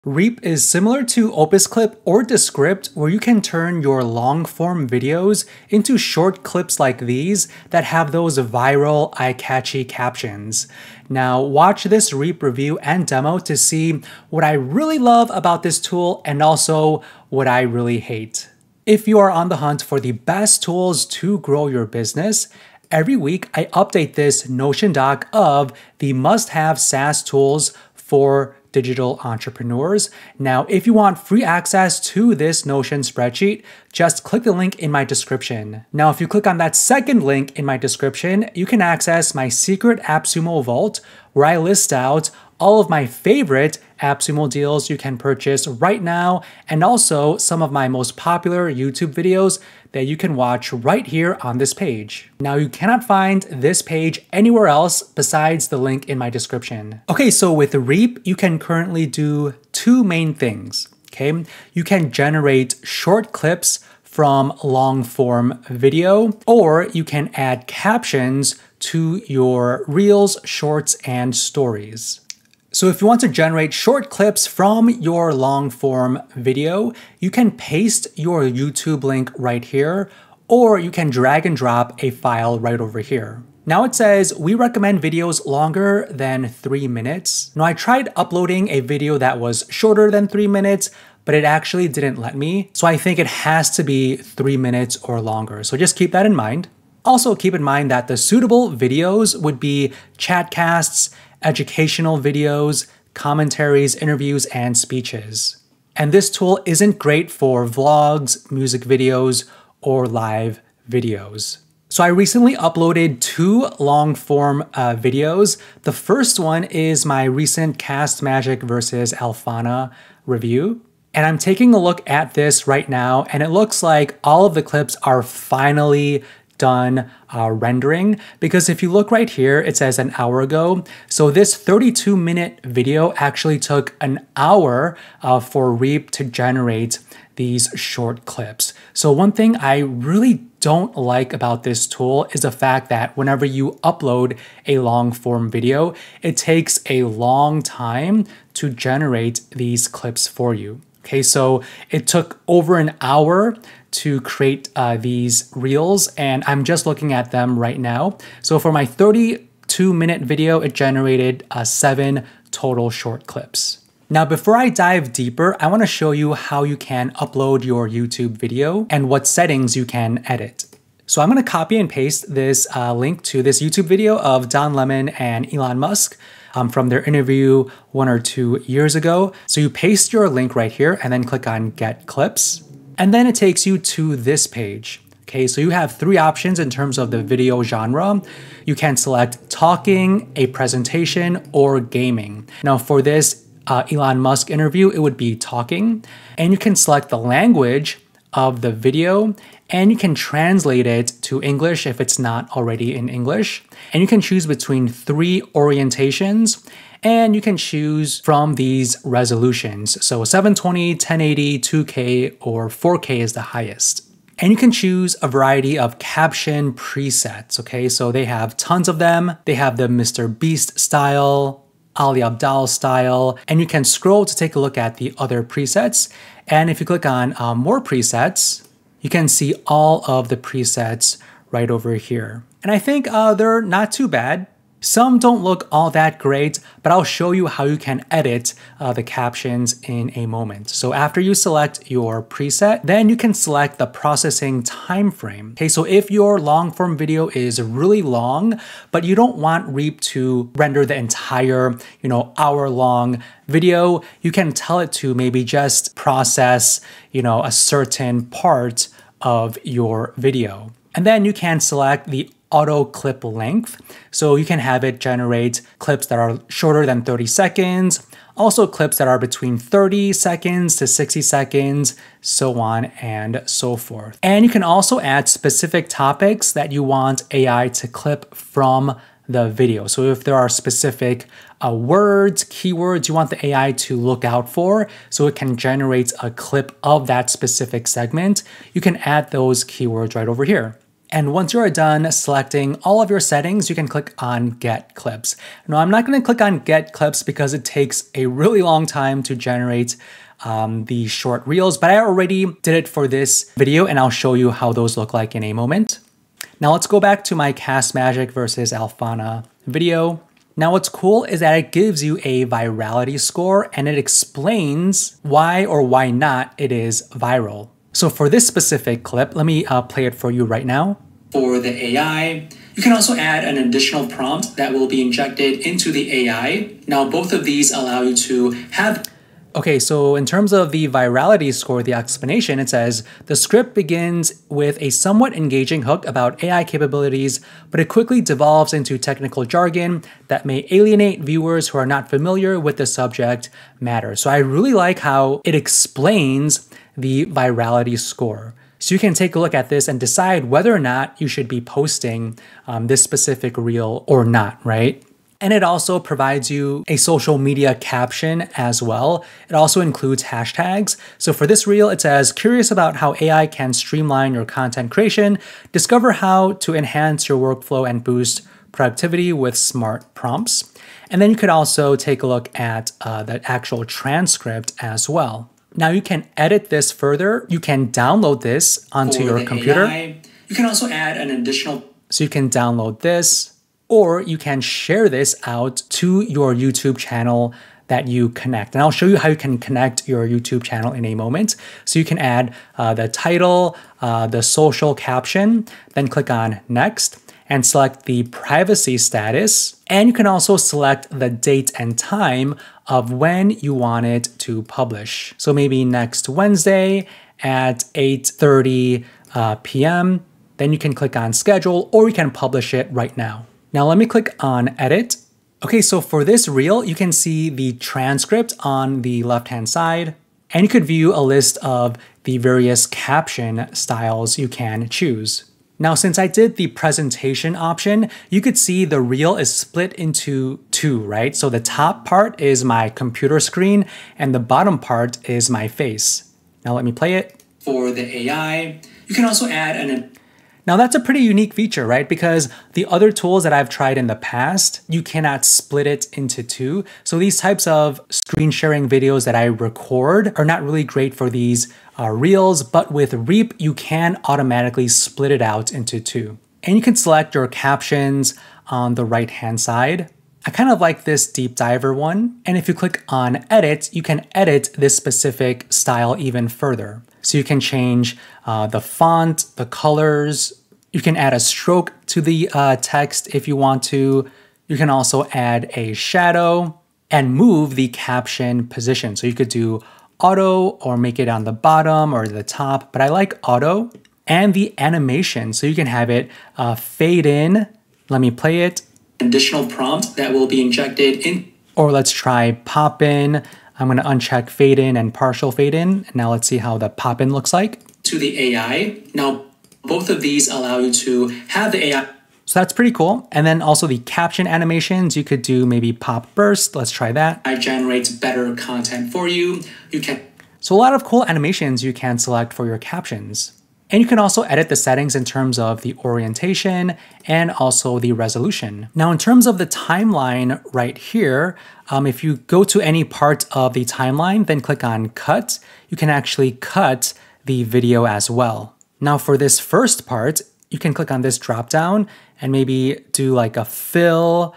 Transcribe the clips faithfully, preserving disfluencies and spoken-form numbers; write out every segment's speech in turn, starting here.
Reap is similar to Opus Clip or Descript, where you can turn your long-form videos into short clips like these that have those viral, eye-catchy captions. Now, watch this Reap review and demo to see what I really love about this tool and also what I really hate. If you are on the hunt for the best tools to grow your business, every week I update this Notion doc of the must-have SaaS tools for digital entrepreneurs. Now, if you want free access to this Notion spreadsheet, just click the link in my description. Now, if you click on that second link in my description, you can access my secret AppSumo vault, where I list out all of my favorite AppSumo deals you can purchase right now, and also some of my most popular YouTube videos that you can watch right here on this page. Now, you cannot find this page anywhere else besides the link in my description. Okay, so with Reap, you can currently do two main things, okay? You can generate short clips from long form video, or you can add captions to your reels, shorts, and stories. So if you want to generate short clips from your long form video, you can paste your YouTube link right here, or you can drag and drop a file right over here. Now it says, we recommend videos longer than three minutes. Now I tried uploading a video that was shorter than three minutes, but it actually didn't let me. So I think it has to be three minutes or longer. So just keep that in mind. Also keep in mind that the suitable videos would be chatcasts, educational videos, commentaries, interviews, and speeches. And this tool isn't great for vlogs, music videos, or live videos. So I recently uploaded two long-form uh, videos. The first one is my recent Cast Magic versus Alfana review. And I'm taking a look at this right now, and it looks like all of the clips are finally done uh, rendering, because if you look right here, it says an hour ago. So this thirty-two minute video actually took an hour uh, for Reap to generate these short clips. So one thing I really don't like about this tool is the fact that whenever you upload a long form video, it takes a long time to generate these clips for you. Okay, so it took over an hour to create uh, these reels, and I'm just looking at them right now. So for my thirty-two minute video, it generated uh, seven total short clips. Now, before I dive deeper, I wanna show you how you can upload your YouTube video and what settings you can edit. So I'm gonna copy and paste this uh, link to this YouTube video of Don Lemon and Elon Musk um, from their interview one or two years ago. So you paste your link right here and then click on Get Clips. And then it takes you to this page. Okay, so you have three options in terms of the video genre. You can select talking, a presentation, or gaming. Now for this uh, Elon Musk interview, it would be talking. And you can select the language of the video, and you can translate it to English if it's not already in English. And you can choose between three orientations, and you can choose from these resolutions. So seven twenty, ten eighty, two K, or four K is the highest. And you can choose a variety of caption presets, okay? So they have tons of them. They have the Mister Beast style, Ali Abdaal style, and you can scroll to take a look at the other presets. And if you click on uh, more presets, you can see all of the presets right over here. And I think uh, they're not too bad. Some don't look all that great, but I'll show you how you can edit uh, the captions in a moment. So after you select your preset, then you can select the processing time frame. Okay, so if your long form video is really long, but you don't want Reap to render the entire, you know, hour long video, you can tell it to maybe just process, you know, a certain part of your video. And then you can select the auto clip length. So you can have it generate clips that are shorter than thirty seconds, also clips that are between thirty seconds to sixty seconds, so on and so forth. And you can also add specific topics that you want A I to clip from the video. So if there are specific uh, words, keywords you want the A I to look out for, so it can generate a clip of that specific segment, you can add those keywords right over here. And once you're done selecting all of your settings, you can click on Get Clips. Now, I'm not going to click on Get Clips because it takes a really long time to generate um, the short reels, but I already did it for this video and I'll show you how those look like in a moment. Now let's go back to my Cast Magic versus Alfana video. Now what's cool is that it gives you a virality score and it explains why or why not it is viral. So for this specific clip, let me uh, play it for you right now. For the A I, you can also add an additional prompt that will be injected into the A I. Now both of these allow you to have... Okay, so in terms of the virality score, the explanation, it says, the script begins with a somewhat engaging hook about A I capabilities, but it quickly devolves into technical jargon that may alienate viewers who are not familiar with the subject matter. So I really like how it explains the virality score. So you can take a look at this and decide whether or not you should be posting um, this specific reel or not, right? And it also provides you a social media caption as well. It also includes hashtags. So for this reel, it says, curious about how A I can streamline your content creation, discover how to enhance your workflow and boost productivity with smart prompts. And then you could also take a look at uh, the actual transcript as well. Now you can edit this further. You can download this onto your computer. A I, you can also add an additional... So you can download this, or you can share this out to your YouTube channel that you connect. And I'll show you how you can connect your YouTube channel in a moment. So you can add uh, the title, uh, the social caption, then click on Next and select the privacy status. And you can also select the date and time of when you want it to publish. So maybe next Wednesday at eight thirty uh, p m Then you can click on Schedule, or you can publish it right now. Now let me click on Edit. Okay, so for this reel, you can see the transcript on the left-hand side, and you could view a list of the various caption styles you can choose. Now, since I did the presentation option, you could see the reel is split into two, right? So the top part is my computer screen, and the bottom part is my face. Now let me play it. For the A I, you can also add an... Now that's a pretty unique feature, right? Because the other tools that I've tried in the past, you cannot split it into two. So these types of screen sharing videos that I record are not really great for these uh, reels, but with Reap, you can automatically split it out into two. And you can select your captions on the right-hand side. I kind of like this deep diver one. And if you click on edit, you can edit this specific style even further. So you can change uh, the font, the colors. You can add a stroke to the uh, text if you want to. You can also add a shadow and move the caption position. So you could do auto or make it on the bottom or the top, but I like auto. And the animation, so you can have it uh, fade in. Let me play it. Additional prompt that will be injected in. Or let's try pop in. I'm going to uncheck fade in and partial fade in. Now let's see how the pop in looks like. To the A I. Now, both of these allow you to have the A I. So that's pretty cool. And then also the caption animations, you could do maybe pop burst. Let's try that. I generate better content for you. You can. So a lot of cool animations you can select for your captions. And you can also edit the settings in terms of the orientation and also the resolution. Now, in terms of the timeline right here, um, if you go to any part of the timeline, then click on Cut, you can actually cut the video as well. Now, for this first part, you can click on this drop down and maybe do like a fill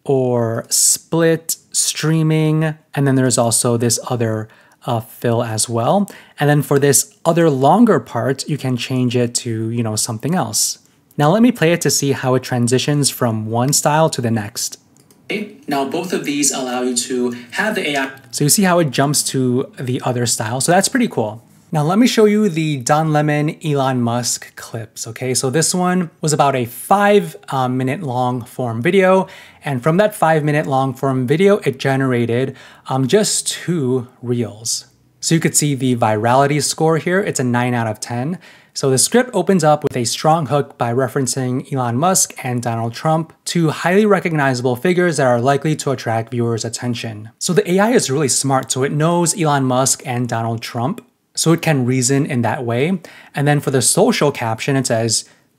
or split streaming. And then there's also this other Uh, fill as well. And then for this other longer part, you can change it to, you know, something else. Now let me play it to see how it transitions from one style to the next. Okay. Now both of these allow you to have the A I. So you see how it jumps to the other style. So that's pretty cool. Now let me show you the Don Lemon Elon Musk clips, okay? So this one was about a five uh, minute long form video. And from that five minute long form video, it generated um, just two reels. So you could see the virality score here. It's a nine out of ten. So the script opens up with a strong hook by referencing Elon Musk and Donald Trump, two highly recognizable figures that are likely to attract viewers' attention. So the A I is really smart. So it knows Elon Musk and Donald Trump. So it can reason in that way. And then for the social caption, it says,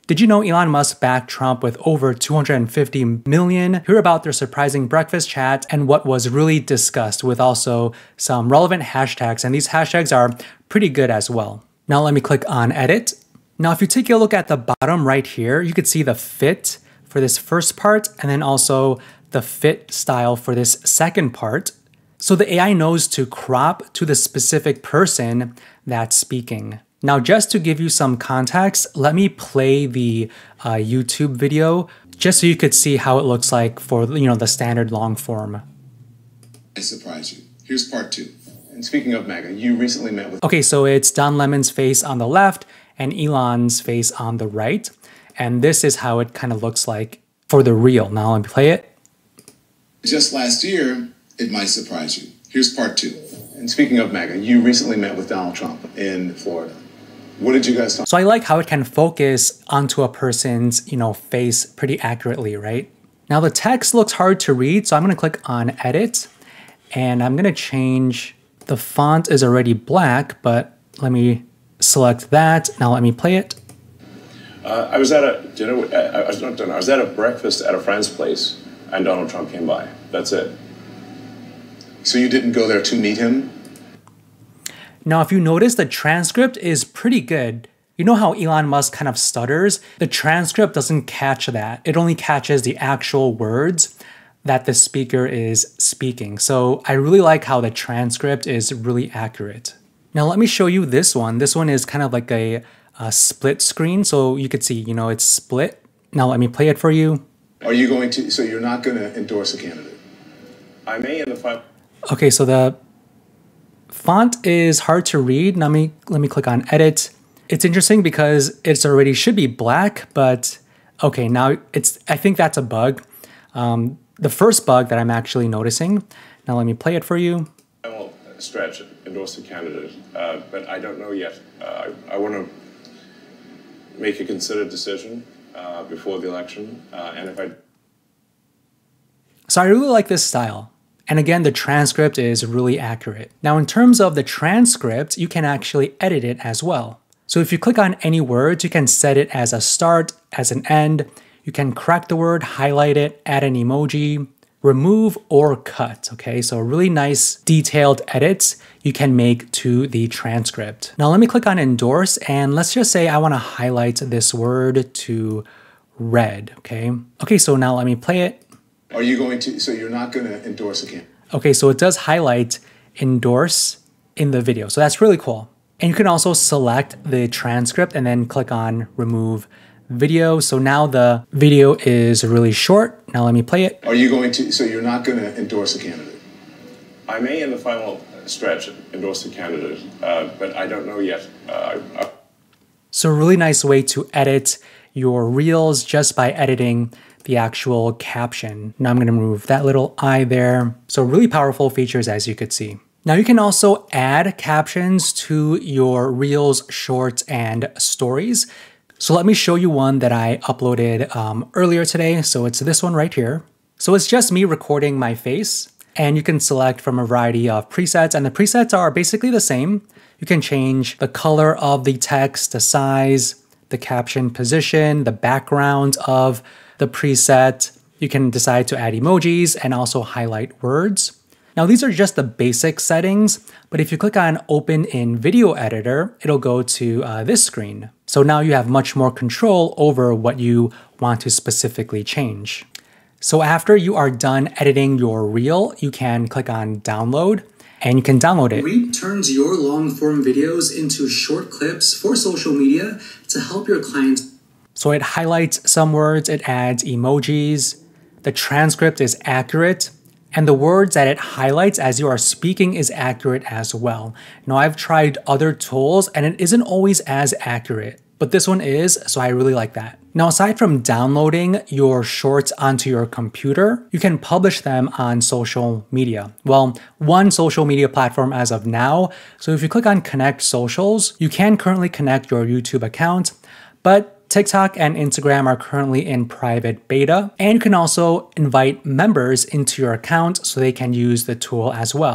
Did you know Elon Musk backed Trump with over two hundred fifty million? Hear about their surprising breakfast chat and what was really discussed, with also some relevant hashtags, and these hashtags are pretty good as well. Now let me click on edit. Now if you take a look at the bottom right here, you could see the fit for this first part and then also the fit style for this second part. So the A I knows to crop to the specific person that's speaking. Now, just to give you some context, let me play the uh, YouTube video just so you could see how it looks like for, you know, the standard long form. I surprise you. Here's part two. And speaking of MAGA, you recently met with... Okay, so it's Don Lemon's face on the left and Elon's face on the right. And this is how it kind of looks like for the reel. Now let me play it. Just last year, it might surprise you. Here's part two. And speaking of MAGA, you recently met with Donald Trump in Florida. What did you guys talk? So I like how it can focus onto a person's, you know, face pretty accurately, right? Now the text looks hard to read, so I'm going to click on edit and I'm going to change. The font is already black, but let me select that. Now let me play it. Uh, I was at a dinner, I was not dinner, I was at a breakfast at a friend's place and Donald Trump came by. That's it. So you didn't go there to meet him? Now, if you notice, the transcript is pretty good. You know how Elon Musk kind of stutters? The transcript doesn't catch that. It only catches the actual words that the speaker is speaking. So I really like how the transcript is really accurate. Now, let me show you this one. This one is kind of like a, a split screen. So you could see, you know, it's split. Now, let me play it for you. Are you going to, so you're not going to endorse a candidate? I may in the final. Okay, so the font is hard to read. Let me, let me click on edit. It's interesting because it's already should be black, but okay, now it's, I think that's a bug. Um, the first bug that I'm actually noticing. Now let me play it for you. I won't stretch endorse the candidate, uh, but I don't know yet. Uh, I, I want to make a considered decision uh, before the election, uh, and if I... So I really like this style. And again, the transcript is really accurate. Now, in terms of the transcript, you can actually edit it as well. So if you click on any words, you can set it as a start, as an end. You can correct the word, highlight it, add an emoji, remove or cut. Okay, so really nice detailed edits you can make to the transcript. Now let me click on endorse and let's just say I want to highlight this word to red. Okay, okay, so now let me play it. Are you going to, so you're not going to endorse a candidate? Okay, so it does highlight endorse in the video. So that's really cool. And you can also select the transcript and then click on remove video. So now the video is really short. Now let me play it. Are you going to, so you're not going to endorse a candidate? I may in the final stretch endorse the candidate, uh, but I don't know yet. Uh, I... So a really nice way to edit your reels just by editing the actual caption. Now I'm going to remove that little I there. So really powerful features as you could see. Now you can also add captions to your reels, shorts, and stories. So let me show you one that I uploaded um, earlier today. So it's this one right here. So it's just me recording my face and you can select from a variety of presets and the presets are basically the same. You can change the color of the text, the size, the caption position, the background of the preset. You can decide to add emojis and also highlight words. Now these are just the basic settings, but if you click on open in video editor, it'll go to uh, this screen. So now you have much more control over what you want to specifically change. So after you are done editing your reel, you can click on download and you can download it. Reap turns your long form videos into short clips for social media to help your clients. So it highlights some words, it adds emojis, the transcript is accurate, and the words that it highlights as you are speaking is accurate as well. Now I've tried other tools and it isn't always as accurate, but this one is, so I really like that. Now aside from downloading your shorts onto your computer, you can publish them on social media. Well, one social media platform as of now. So if you click on connect socials, you can currently connect your YouTube account, but TikTok and Instagram are currently in private beta, and you can also invite members into your account so they can use the tool as well.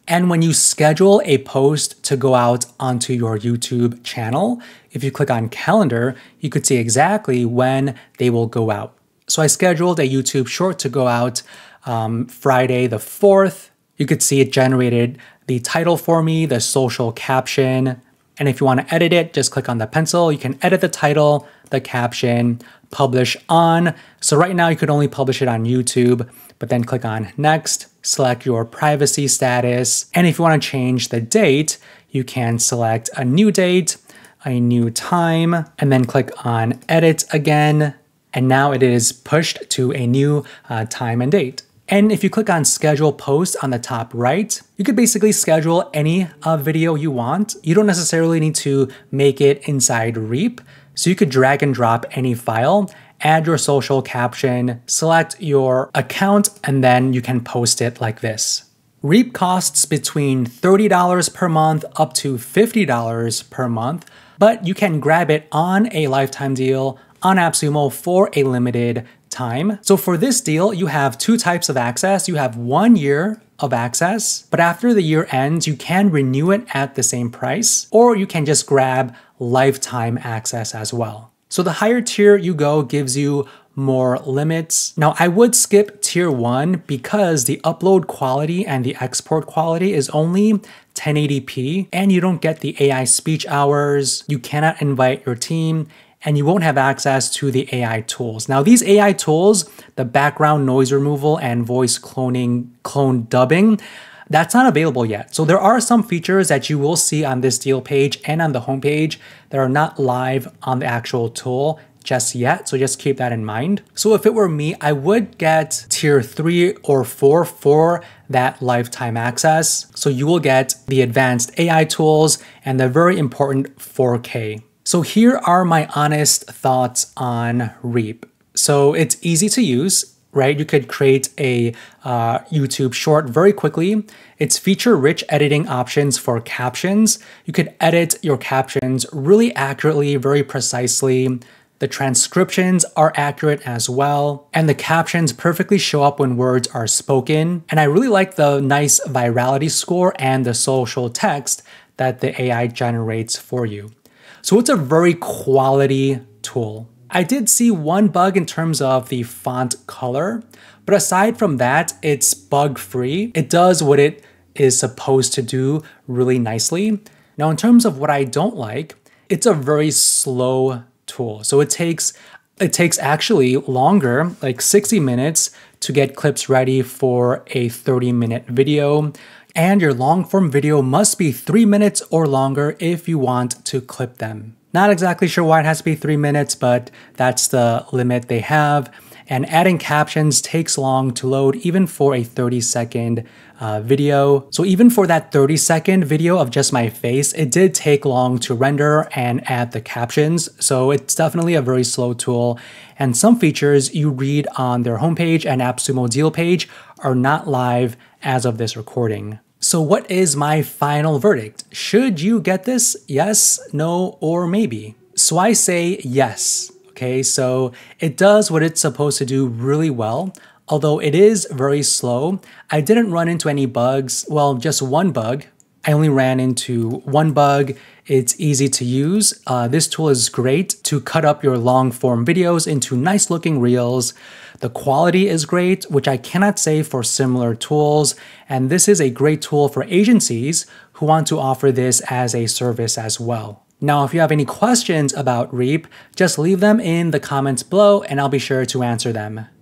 And when you schedule a post to go out onto your YouTube channel, if you click on calendar, you could see exactly when they will go out. So I scheduled a YouTube short to go out um, Friday the fourth. You could see it generated the title for me, the social caption. And if you want to edit it, just click on the pencil. You can edit the title, the caption, publish on. So right now you could only publish it on YouTube, but then click on next, select your privacy status. And if you want to change the date, you can select a new date, a new time, and then click on edit again. And now it is pushed to a new uh, time and date. And if you click on schedule post on the top right, you could basically schedule any uh, video you want. You don't necessarily need to make it inside Reap. So you could drag and drop any file, add your social caption, select your account, and then you can post it like this. Reap costs between thirty dollars per month up to fifty dollars per month, but you can grab it on a lifetime deal on AppSumo for a limited time. So for this deal, you have two types of access. You have one year of access, but after the year ends, you can renew it at the same price, or you can just grab lifetime access as well. So the higher tier you go gives you more limits. Now I would skip tier one because the upload quality and the export quality is only ten eighty p and you don't get the A I speech hours, you cannot invite your team, and you won't have access to the A I tools. Now these A I tools, the background noise removal and voice cloning, clone dubbing, that's not available yet. So there are some features that you will see on this deal page and on the homepage that are not live on the actual tool just yet. So just keep that in mind. So if it were me, I would get tier three or four for that lifetime access. So you will get the advanced A I tools and the very important four K. So here are my honest thoughts on Reap. So it's easy to use, right? You could create a uh, YouTube short very quickly. It's feature-rich editing options for captions. You could edit your captions really accurately, very precisely. The transcriptions are accurate as well. And the captions perfectly show up when words are spoken. And I really like the nice virality score and the social text that the A I generates for you. So it's a very quality tool. I did see one bug in terms of the font color, but aside from that, it's bug-free. It does what it is supposed to do really nicely. Now, in terms of what I don't like, it's a very slow tool. So it takes it takes actually longer, like sixty minutes, to get clips ready for a thirty minute video. And your long form video must be three minutes or longer if you want to clip them. Not exactly sure why it has to be three minutes, but that's the limit they have. And adding captions takes long to load even for a thirty second uh, video. So even for that thirty second video of just my face, it did take long to render and add the captions. So it's definitely a very slow tool. And some features you read on their homepage and AppSumo deal page are not live as of this recording. So what is my final verdict? Should you get this? Yes, no, or maybe? So I say yes. Okay, so it does what it's supposed to do really well, although it is very slow. I didn't run into any bugs, well, just one bug. I only ran into one bug. It's easy to use. Uh, this tool is great to cut up your long form videos into nice looking reels. The quality is great, which I cannot say for similar tools. And this is a great tool for agencies who want to offer this as a service as well. Now, if you have any questions about Reap, just leave them in the comments below and I'll be sure to answer them.